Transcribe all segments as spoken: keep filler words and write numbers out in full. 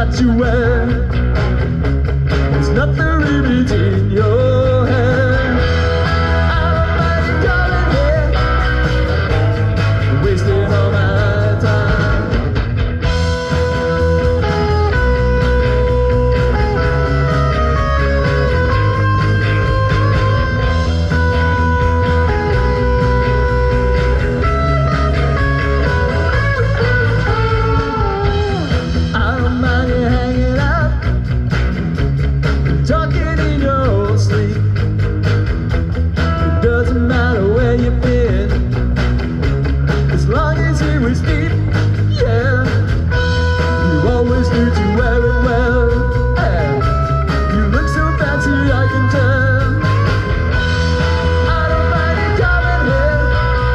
that you wear. There's nothing really in your hair. I don't mind you coming here, wasting all my time. I don't mind you hanging out, talking in your sleep. It doesn't matter where you've been, as long as you was deep. Yeah, you always knew to wear it well. Yeah. You look so fancy, I can tell. I don't mind you coming here,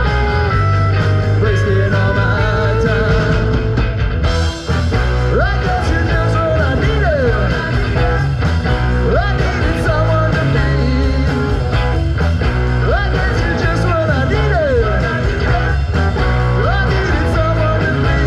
wasting all my time. I guess you're just what I needed. I needed someone to be. I guess you're just what I needed. I needed someone to be.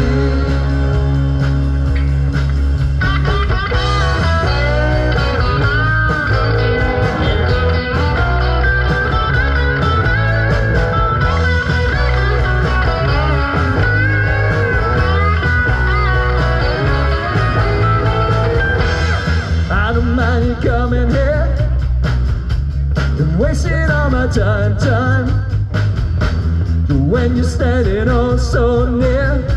I don't mind you coming here and wasting all my time, time. When you're standing oh so near,